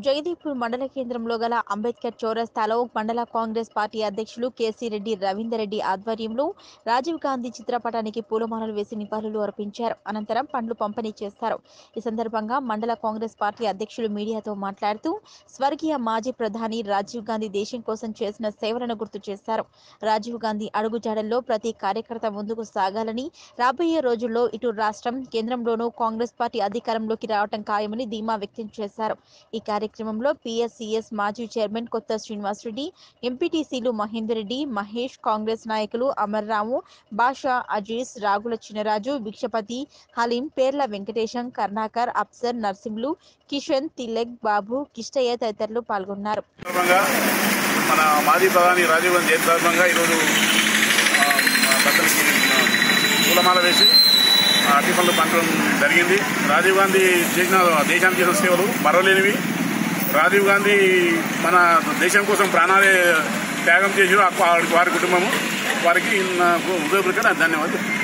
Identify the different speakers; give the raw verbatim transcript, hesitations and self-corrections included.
Speaker 1: జగదీపూర్ మండల కేంద్రంలో గల అంబేద్కర్ చౌరస్తాలో మండల కాంగ్రెస్ పార్టీ అధ్యక్షులు కేసీ రెడ్డి రవీందర్ రెడ్డి ఆధ్వర్యంలో రాజీవ్ గాంధీ చిత్రపటానికి పూలమాలలు వేసి నివాళులు అర్పించారు. అనంతరం పండ్లు పంపిణీ చేశారు. ఈ సందర్భంగా మండల కాంగ్రెస్ పార్టీ అధ్యక్షులు మీడియాతో మాట్లాడుతూ స్వర్గీయ మాజీ ప్రధాని రాజీవ్ గాంధీ దేశం కోసం చేసిన సేవలను గుర్తు చేశారు. రాజీవ్ గాంధీ అడుగుజాడల్లో ప్రతి కార్యకర్త ముందుకు సాగాలని, రాబోయే రోజుల్లో ఇటు రాష్ట్రం కేంద్రంలోనూ కాంగ్రెస్ పార్టీ అధికారంలోకి రావటం ఖాయమని ధీమా వ్యక్తం చేశారు. ఈ కార్యక్రమంలో పిఎస్సిఎస్ మాజీ చైర్మన్ కొత్త శ్రీనివాస్ రెడ్డి, ఎంపీటీసీలు మహేందర్ రెడ్డి, మహేష్, కాంగ్రెస్ నాయకులు అమర్రావు, బాషా, అజీజ్, రాగుల చినరాజు, భిక్షపతి, హలీం, పేర్ల వెంకటేశం, కర్ణాకర్, అప్సర్, నర్సింహులు, కిషన్, తిలక్, బాబు, కిష్టయ్య తదితరులు పాల్గొన్నారు.
Speaker 2: మన మాజీ ప్రధాని రాజీవ్ గాంధీ జయంతి సందర్భంగా ఈరోజు పూలమాల వేసి అట్టి పనులు పంచడం జరిగింది. రాజీవ్ గాంధీ చేసిన దేశానికి చేసిన సేవలు మరవలేనివి. రాజీవ్ గాంధీ మన దేశం కోసం ప్రాణాలే త్యాగం చేసి వారి కుటుంబము వారికి హృదయపూర్వక ధన్యవాదాలు.